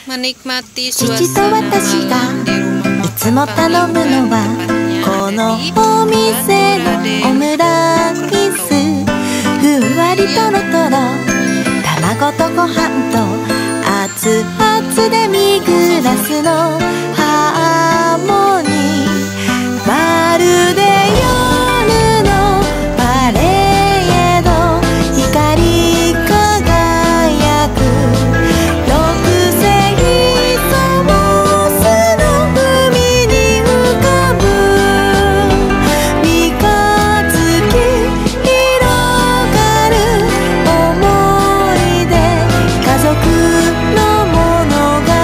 menikmati 父と suasana 私が malam di rumah いつも頼むのはこのお店のオムライス、ふんわりとろとろ卵とご飯と熱々デミグラスのハーモニー、まるで夜のパレード、光り輝く六星ソースの海に浮かぶ三日月広がる思い出、家族の物語、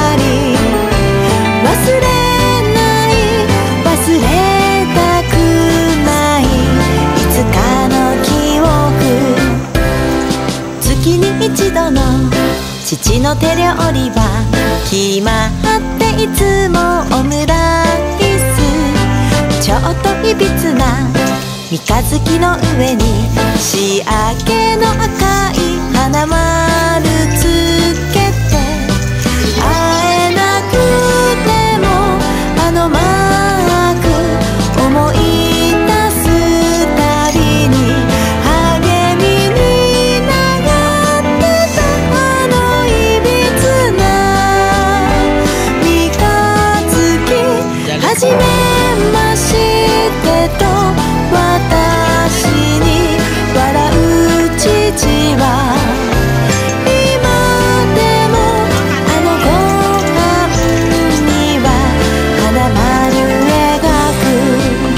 忘れない忘れたくないいつかの記憶、月に一度の父の手料理は決まっていつもオムライス、ちょっといびつな三日月の上に仕上げの赤い花丸つけて、会えなくてもあのマーク思い出すたびに励みになってたあのいびつな三日月、はじめましてと私に笑う父は今でもあのご飯には花丸描く。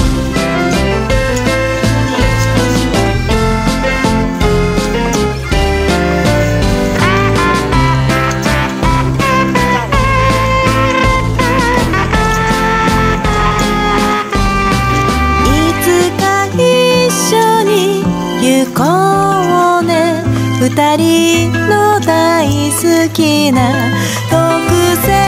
いつか一緒に行こうね、二人の大好きな特製